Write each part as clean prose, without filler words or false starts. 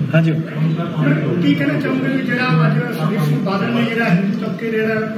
हाँ जी की कहना चाहूंगे कि जो सुखबीर सिंह बादल ने जो हिंदू तबके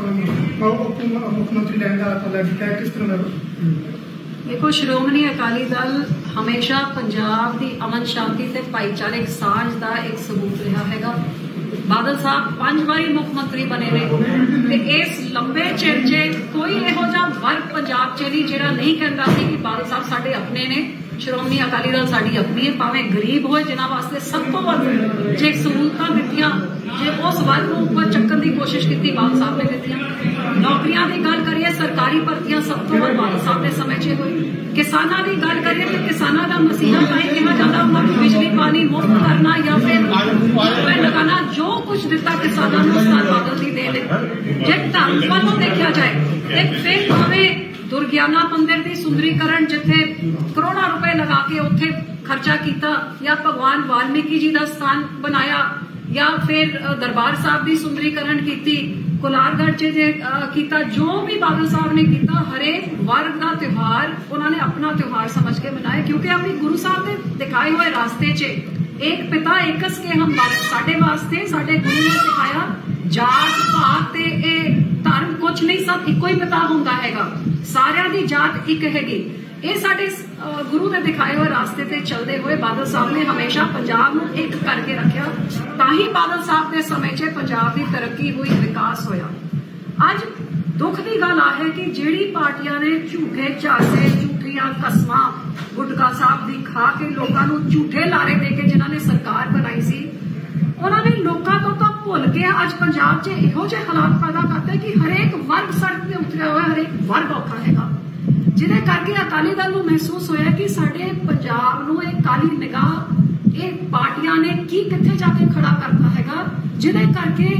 मुख्यमंत्री लैन का पता किया किस तरह का? देखो, श्रोमणी अकाली दल हमेशा पंजाब की अमन शांति ते भाईचारक साझ का एक सबूत रहा हैगा। बादल साहब 5 बारी मुख्यमंत्री बने ने ते इस लंबे चिर च कोई इहो जिहा वर्ग पंजाब च नहीं जिहड़ा नहीं कहता सी कि बादल साहब साडे अपने ने, श्रोमणी अकाली दल साडी अपनी है, भावें गरीब होए जिन्हां वास्ते सब तो वध जे सहूलतां दित्तियां, जे उस वर्ग नूं उपर चक्कण की कोशिश की बादल साहब ने दित्तियां। नौकरियां की गल करिए, सरकारी भर्तियां सब तो वध बादल साहब के समय च होई। किसानां की गल करिए तो किसानां दा मसीहा ताईं कहा जाता उन्हां नूं बिजली पानी मुफ्त करना या फिर लगाना, जो कुछ दिता किसानां नूं उस बादल दी देन है। जे धर्म वालों देखा जाए तो फिर भावें दुर्गियाना मंदिर की सुंदरीकरण जिथे करोड़ों रुपए लगा के उत्थे खर्चा किया, या भगवान वाल्मीकि जी का स्थान बनाया, या फिर दरबार साहब की सुंदरीकरण की, कुलारगढ़ किया, जो भी बादल साहब ने किया, हरेक वर्ग का त्योहार उन्होंने अपना त्योहार समझ के मनाया, क्योंकि अपनी गुरु साहब ने दिखाए हुए रास्ते च एक पिता एकस के हम बालक, साडे वास्ते साडे गुरु ने सिखाया जात पात ते धर्म कुछ नहीं, सब इको ही पिता होंदा हैगा, सारियां दी जात एक हैगी। ये साडे गुरु ने दिखाए हुए रास्ते ते चलते हुए बादल साहब ने हमेशा पंजाब नूं एक करके रखा, ताही बादल साहब के समय च पंजाब की तरक्की हुई, विकास होया। अज दुख की गल आ है कि जिहड़ी पार्टियां ने झूठे झांसे, झूठियां कसमां गुटका साहब दी खा के लोगों नूं झूठे लारे दे के जिन्हां ने सरकार बनाई सी, उन्होंने लोगों को तो भुल के अज पंजाब च इहो जिहे हालात पैदा करते कि हरेक वर्ग सड़क पे उतरिया हुआ, हरेक वर्ग औखा हैगा, जिहदे करके अकाली दल नूं महसूस होया कि साडे पंजाब नूं एक काली निगाह एक पार्टियां ने की कित्थे जाके खड़ा करता हैगा, जिहदे करके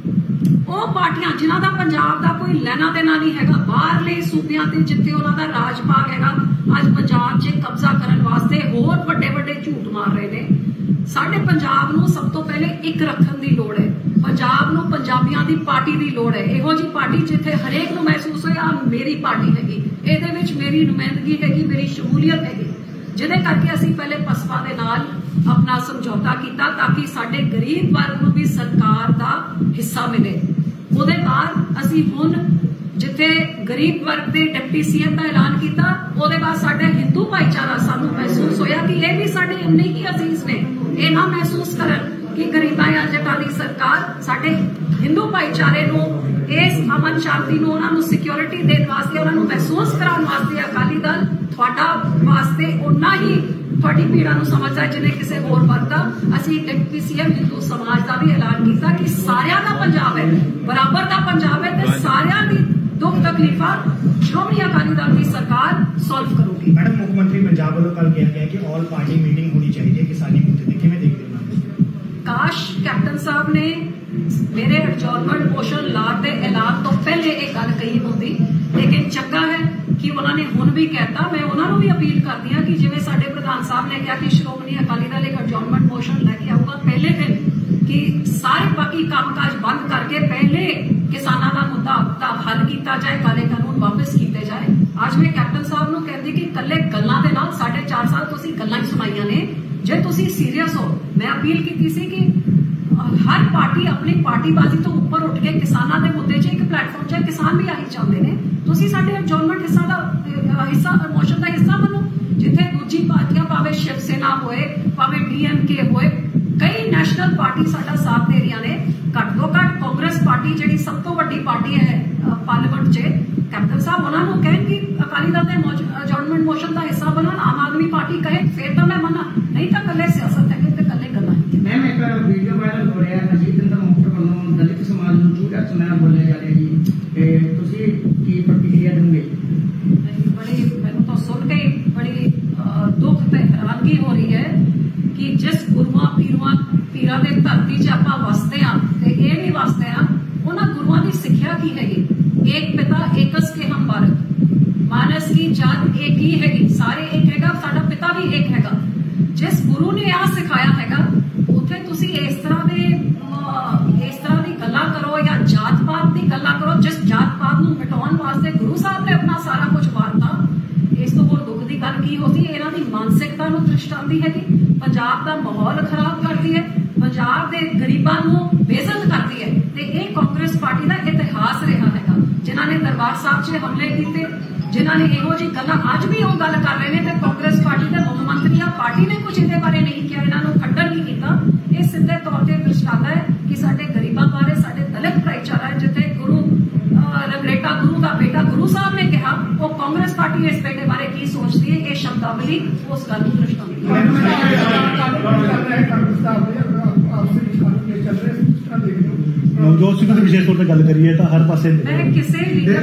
वो पार्टियां जिन्हां दा पंजाब दा कोई लेना देना नहीं हैगा, बाहरले सूबियां ते जिथे उन्हां दा राज भाग हैगा, अज पंजाब च कब्जा करन वास्ते होर वड्डे वड्डे झूठ मार रहे ने। साडे पंजाब नूं सब तो पहले एक रखण दी लोड़ है, पंजाब नूं पंजाबियां दी पार्टी दी लोड़ है, इहो जी पार्टी जिथे हरेक नूं महसूस होए आ मेरी पार्टी हैगी, इहदे विच मेरी नुमाइंदगी हैगी, मेरी शमूलियत हैगी, जिहदे करके असीं पहले पसपा दे नाल अपना समझौता किया ताकि साडे गरीब वर्ग नूं भी सरकार दा हिस्सा मिले। उहदे बाद असीं हुण जिथे गरीब वर्ग के डिप्टी सीएम का ऐलान किया, उहदे बाद साडे हिंदू भाईचारा सानू महसूस होया कि यह भी साडे इन्ने ही अजीज ने, ये ना महसूस करन कि गरीबां या जटां दी सरकार साडे हिंदू भाईचारे नूं इस अमन शांति नूं उन्हां नूं सिक्योरिटी देण वास्ते, उन्हां नूं महसूस कराउण वास्ते अकाली दल तुहाडा वास्ते उन्ना ही तुहाडी पीड़ा नूं समझदा है जिन्हें किसी होर वर्ग दा। असीं डिप्टी सीएम हिंदू समाज का भी ऐलान किया कि सारियां दा पंजाब है, बराबर दा पंजाब है ते सारियां दी दुख तकलीफा श्रोमणी अकाली दल की सरकार सॉल्व करूगी। मैडम, मुख्यमंत्री पंजाब वालों कल कहा गया कि ऑल पार्टी मीटिंग होनी चाहिए किसानी मुद्दे ते, किवें देखदे हो? काश कैप्टन साहब ने मेरे एडजॉर्नमेंट मोशन ला के ऐलान तो पहले एक गल कही होंदी, लेकिन चंगा है कि उन्होंने हुण भी कहता। मैं उन्होंने भी अपील करती हूँ कि जिवें साडे प्रधान साहब ने कहा कि श्रोमणी अकाली दल एक एडजॉर्नमेंट मोशन लैके आऊगा पहले दिन, कि सारे बाकी कामकाज बंद करके पहले किसानों का मुद्दा हल किया जाए, काले कानून वापस किए जाए। आज मैं कैप्टन साहब नूं कहती कि कल्ले गल्लां दे नाल 4.5 साल तुसीं गल्लां ही सुनाइयां ने, जे तुसीं सीरीयस हो। मैं अपील की सी कि हर पार्टी अपनी पार्टीबाजी तो उपर उठ के किसानों के मुद्दे च एक प्लेटफॉर्म च किसान भी आही चाहते हैं, तुसीं साडे एडजॉर्नमेंट हिस्सा मोशन का हिस्सा बनो, जिथे दूजी पार्टियां भावें शिव सेना होए भावें DMK होए, कई नैशनल पार्टी साडा साथ दे रही ने, घट तो घट कांग्रेस पार्टी जिहड़ी सब तो वड्डी पार्टी है पार्लीमेंट च, कैप्टन साहब उन्होंने कहें कि अकाली दल के एडजॉर्नमेंट मोशन का हिस्सा बनो, आम आदमी पार्टी कहे फिर तो मैं मना, नहीं तो कल्ले सियासत है कि कल्ले गल्लां। मैम, एक वीडियो वायरल हो रहा है अजीत इंदर मुफ्त वालों दलित समाज नूं झूठा चुनाव बोले जा रहे जी, तुसीं की प्रतिक्रिया देंगे? बड़ी मैनूं तो सुन के बड़ी दुख ते हैरानगी हो रही है कि जिस गुरुआं पीरां दे धरती च आपां वसदे हां ते इह भी वसदे हां, उन्हां गुरुआं दी सिक्ख्या की हैगी, एक पिता एकस के हम बालक, मानस की जात एक ही हैगी, सारे एक हैगा, साडा पिता भी एक हैगा। जिस गुरु ने आ सिखाया हैगा उत्थे तुसीं इस तरह दी गल्लां करो या जात पात दी गल्लां करो, जिस जात पात नूं मिटाउण वास्ते गुरु साहब ने अपना सारा कुछ वारता, इस तो होर दुख दी गल की होती। इन्हां दी मानसिकता नूं दृष्टांती हैगी। पंजाब का माहौल खराब करती है, पंजाब के गरीबों को बेइज्जत करती है। ते ये कांग्रेस पार्टी का इतिहास रहा है, जिन्होंने दरबार साहब से हमले किए, जिन्होंने इहो जी गल्लां अज भी वो गल कर रहे हैं कि कांग्रेस पार्टी के मुख मंत्री पार्टी ने कुछ इहदे बारे नहीं किया, इन्हों खंडन नहीं किया। ये सीधे तौर पर दर्शाता है कि साडे गरीबों बारे, साडे दलित भाईचारा जिथे गुरु रंगरेटा गुरु का बेटा गुरु साहब ने कहा, वो कांग्रेस पार्टी इस बेटे बारे की सोचती है, ये शब्दावली उस गल को दर्शाती है। नवजोत सिंह विशेष तौर पर गल करिए तो हर पासे मैं किसी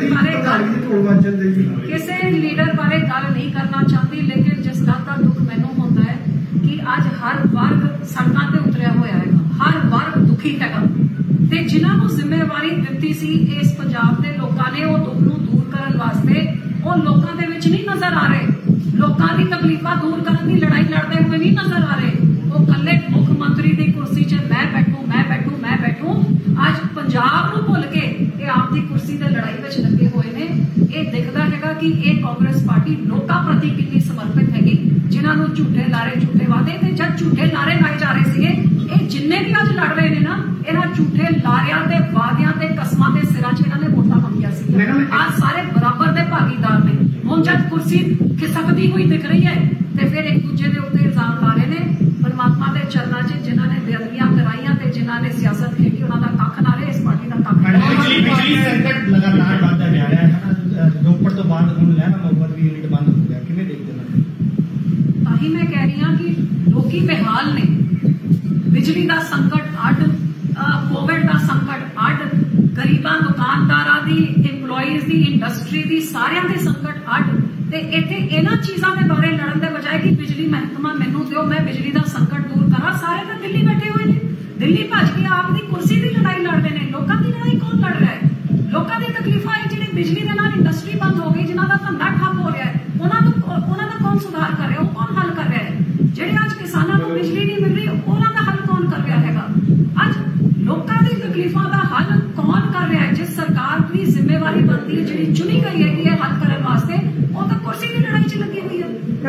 लीडर बारे गल नहीं करना चाहती, लेकिन जिस गल का दुख मैनू होता है कि अज हर वर्ग सड़कों पर उतरिया होया है, हर वर्ग दुखी है, ते जिन्होंने जिम्मेवारी दी सी इस पंजाब के लोगों ने वो दुख नूं दूर करने वास्ते वो लोगों के विच नहीं नजर आ रहे, लोगों की तकलीफां दूर करने की लड़ाई लड़ते हुए नहीं नजर आ रहे। वो कल्ले मुख्यमंत्री की कुर्सी च मैं बैठू मैं बैठू मैं बैठू, अज पंजाब नूं भुल के ये आपकी कुर्सी की लड़ाई में लगे हुए ने। ये दिखता है कि ये कांग्रेस पार्टी लोगों प्रति कितनी समर्पित हैगी, जिन्होंने झूठे लारे झूठे वादे ते जब झूठे लारे लाए जा रहे थे, ये जिन्ने भी अज लड़ रहे हैं ना, इन्हां झूठे लारियां ते वादियां ते कसमां दे सिरां च इन्हां ने वोटां मंगियां सी। आज सारे बराबर दे भागीदार ने। हुण जब कुर्सी खिसकदी हुई दिख रही है ते फिर एक दूजे के उत्ते इल्जाम ला रहे हैं। परमात्मा के चरणों च जिन्हां ने बेअदबियां कराइयां ते जिन्हां ने सियासत खेडी, उन्हां दा कख ना रहे, इस पार्टी दा कख ना रहे। बिजली संकट लगातार बढ़ता जा रहा है, रोपड़ तो बाद हुण लहरा मोहब्बत भी यूनिट बंद हो गया, किवें देखदे हो? ताही मैं कह रही हां कि लोकी बेहाल ने, बिजली का संकट अड, कोविड का संकट अड, गरीबां दुकानदारां दी, एम्पलॉइज दी, इंडस्ट्री दी, सारियां दे संकट अड, ते इत्थे इन्हां चीज़ां दे बारे लड़न दे बजाय कि बिजली महकमा मैनू दिओ, मैं बिजली का संकट दूर करा, सारे तो दिल्ली बैठे हुए हैं, दिल्ली भज के आपकी कुर्सी की लड़ाई लड़ रहे हैं। लोगों की लड़ाई कौन लड़ रहा है? लोगों की तकलीफां है, जिन्हें बिजली के नाल इंडस्ट्री बंद हो गई, जिन्हों का धंधा ठप हो रहा है, उन्होंने कौन सुधार कर रहा है, वो कौन हल कर रहा है? जेडे अज किसानों को बिजली नहीं मिल रही, उन्होंने हल कौन कर रहा है? अज लोगों की तकलीफों का हल कौन कर रहा है? जिस सरकार की जिम्मेवारी बनती है, जी चुनी गई है हल करने वास्ते, वो तो कुर्सी की लड़ाई च लगी हुई है।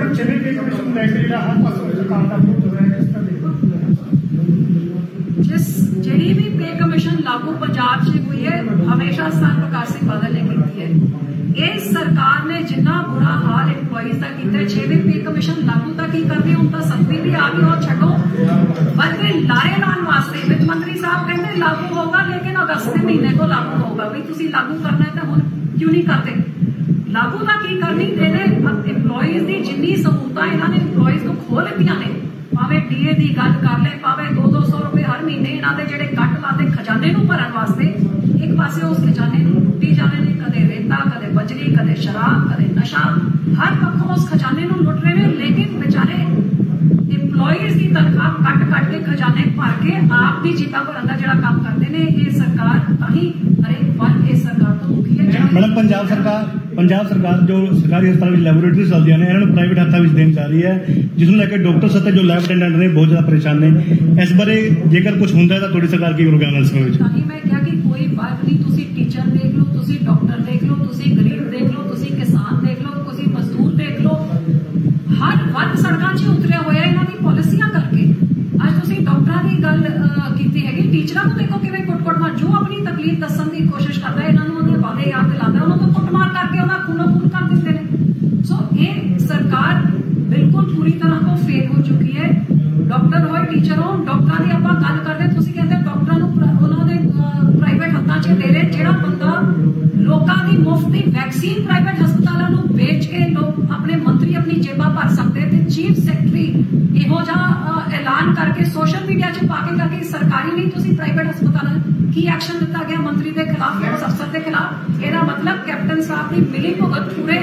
जिस जी भी पे कमीशन लागू पंजाब से हुई है, हमेशा स्थान प्रकाश सिंह बादल ने की है। इस सरकार ने जिन्ना बुरा हाल एम्पलॉइज का किया, 6वें पे कमीशन लागू तक ही करनी, हूं तो 7वीं भी आ गई और छो बल्कि लारे लाने वास्ते वित्त मंत्री साहब कहते लागू होगा, लेकिन अगस्त के महीने को लागू होगा। भाई तुम लागू करना है तो हम क्यों नहीं करते? लागू तक ही करनी देने एम्पलॉइज की जिन्नी सहूलत इन्होंने एम्पलॉइज को खो लिया ने, भावे डीए की गल कर ले, भावे 200 रुपए हर महीने इन्होंने जेडे कट लाते खजाने भरन वास्ते, एक पासे उस खजाने लुट्टी जा रहे हैं, कदे रेता, कदे बजरी, कदे शराब, कदे नशा, हर पक्षों उस खजाने लुट रहे हैं। लेकिन बेचारे एम्पलॉइज की तनख्वाह कट कट के खजाने भर के आप भी जीता भरन का जो काम करते हैं, ये सरकार ताही हरेक वर्ग इस सरकार तो दुखी है। मैडम पंजाब सरकार जो सरकारी अस्पताल लैबोरेटरी चलती है, इन्होंने प्राइवेट हाथों में देना चाह रही है, जिसको लेकर डॉक्टर सत्ते जो लैब अटेंडेंट ने बहुत ज्यादा परेशान ने। इस बारे जेकर कुछ होंगे तो थोड़ी सरकार की करोगे? मैं क्या कि कोई वर्ग नहीं, तुसी टीचर देख लो, तुसी डॉक्टर देख लो, तुसी गरीब देख लो, तुसी किसान देख लो, तुसी मजदूर देख लो, हर वर्ग सड़कों से उतरिया हुआ है इन्होंने पॉलिसियां करके। अज तुसी डॉक्टरों की गल की है, टीचरों को देखो कि कुट मार, जो अपनी तकलीफ दसन की कोशिश करता है, इन्होंने वादे याद दिलाता है, उन्होंने तो कुटमार करके उन्हें खूनो खून कर देते हैं। सो ये सरकार बिल्कुल पूरी तरह को फेल हो चुकी है। डॉक्टर हो टीचर हो, डॉक्टरों की आप गल करते, तुसी कहते डॉक्टरों उन्होंने प्राइवेट हाथों च दे रहे, जो बंदा लोगों की मुफ्त की वैक्सीन प्राइवेट हस्पतालों बेच के लोग अपने मंत्री अपनी जेबा भर सकते थे। चीफ सैकटरी इहो जिहा ऐलान करके सोशल मीडिया च पा के करके सरकारी नहीं तुसी प्राइवेट हस्पताल की एक्शन दिता गया मंत्री के खिलाफ, उस अफसर के खिलाफ। यह मतलब कैप्टन साहब की मिली भुगत, पूरे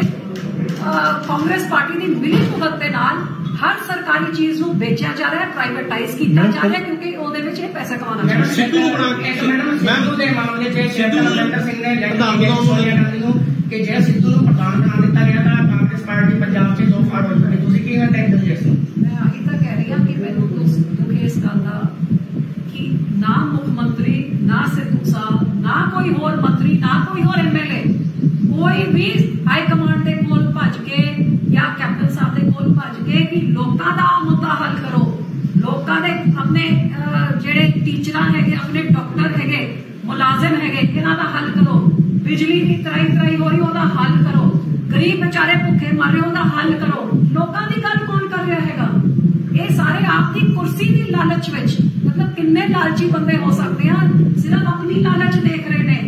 कांग्रेस पार्टी की मिली भुगत के नाल हर सरकारी चीज को बेचा जा रहा है, प्राइवेटाइज किया जा रहा है, क्योंकि ਉਹਦੇ ਵਿੱਚ ਇਹ ਪੈਸਾ ਕਮਾਉਣਾ ਚਾਹੁੰਦੇ ਨੇ। ਸਿੱਧੂ ਦੇ ਮਾਮਲੇ 'ਚ ਕੈਪਟਨ ਅਮਰਿੰਦਰ ਸਿੰਘ ਨੇ ਲੈਟਰ ਲਿਖਿਆ ਸੋਨੀਆ ਗਾਂਧੀ ਨੂੰ ਕਿ ਜੇ ਸਿੱਧੂ ਨੂੰ ਪ੍ਰਧਾਨ ਬਣਾ ਦਿੱਤਾ ਗਿਆ ਤਾਂ ਕਾਂਗਰਸ ਪਾਰਟੀ ਪੰਜਾਬ 'ਚ ਦੋ ਫਾੜ ਹੋ ਜਾਣਗੇ। ਤੁਸੀਂ ਕਿਵੇਂ ਟੈਂਕ ਦਿਓ ਇਸ ਨੂੰ? मैं आगे तक कह रही हूँ कि मैनू दुख इस गल का कि ना मुख मंत्री, ना सिद्धू साहब, ना कोई होर मंत्री, ना कोई होर MLA, कोई भी हाईकमांड के कोल भज के या कैप्टन साहब के कोल भज के कि लोगों का मुद्दा हल करो, अपने ਜਿਹੜੇ ਟੀਚਰਾਂ ਹੈਗੇ ਆਪਣੇ ਡਾਕਟਰ ਹੈਗੇ ਮੁਲਾਜ਼ਮ ਹੈਗੇ ਇਹਨਾਂ ਦਾ ਹੱਲ ਕਰੋ ਬਿਜਲੀ ਦੀ ਤਰਾਈ ਹੋ ਰਹੀ ਉਹਦਾ ਹੱਲ ਕਰੋ ਗਰੀਬ ਵਿਚਾਰੇ ਭੁੱਖੇ ਮਰ ਰਹੇ ਉਹਦਾ ਹੱਲ ਕਰੋ ਲੋਕਾਂ ਦੀ ਗੱਲ ਕੌਣ ਕਰ ਰਿਹਾ ਹੈਗਾ ਇਹ ਸਾਰੇ ਆਪ ਦੀ ਕੁਰਸੀ ਦੀ ਲਾਲਚ ਵਿੱਚ ਮਤਲਬ ਕਿੰਨੇ ਲਾਲਚੀ ਬੰਦੇ ਹੋ ਸਕਦੇ ਆ ਸਿਰਫ ਆਪਣੀ ਲਾਲਚ ਦੇਖ ਰਹੇ ਨੇ